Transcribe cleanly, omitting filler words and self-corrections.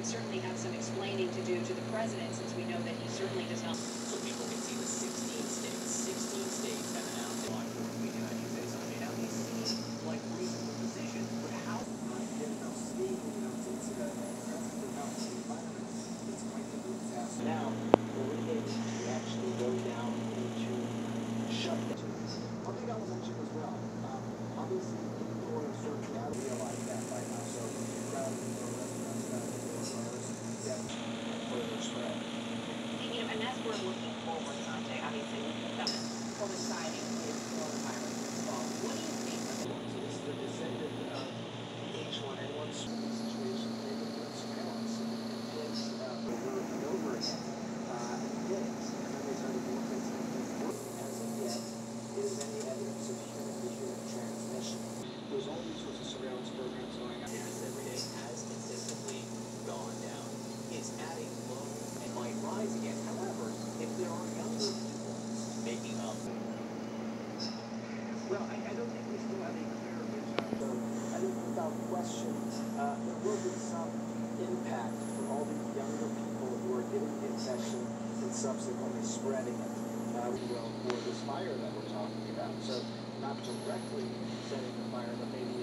certainly have some explaining to do to the president, since we know that he certainly does not. So people can see the 16 states have announced it. On board media, you say something. Now these seem like reasonable positions, but how? Now, we're able to actually go down into shutdown. One thing I will mention as well, obviously people are certainly now realize that right now. So crowded indoor restaurants, further spread. And as we're looking forward, Sanjay, obviously that coinciding with coronavirus as well. What do you think? So this is the descendant of H1N1 situation. They were doing surveillance in place over and over again. And then they started to look at things work. As of yet, is any evidence of human-to-human transmission. There's all these sorts of surveillance programs going on. Deaths every day has consistently gone down. It's adding low and might rise again. However, if there are younger people making up. Well, I don't think we still have a clear picture. So I think without question, there will be some impact for all the younger people who are getting the infection and subsequently spreading it. For this fire that we're talking about. So not directly setting the fire, but maybe